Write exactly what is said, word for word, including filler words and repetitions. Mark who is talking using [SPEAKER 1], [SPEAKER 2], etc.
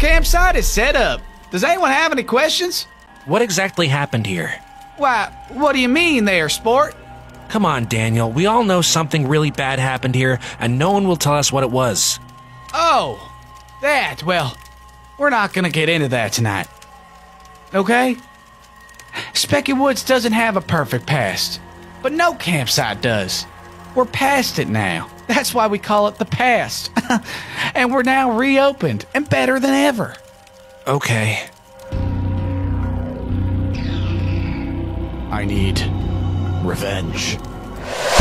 [SPEAKER 1] campsite is set up. Does anyone have any questions?
[SPEAKER 2] What exactly happened here?
[SPEAKER 1] Why, what do you mean there, sport?
[SPEAKER 2] Come on, Daniel. We all know something really bad happened here, and no one will tell us what it was.
[SPEAKER 1] Oh, that. Well, we're not gonna get into that tonight. Okay? Specky Woods doesn't have a perfect past, but no campsite does. We're past it now. That's why we call it the past. And we're now reopened and better than ever.
[SPEAKER 2] Okay.
[SPEAKER 1] I need revenge.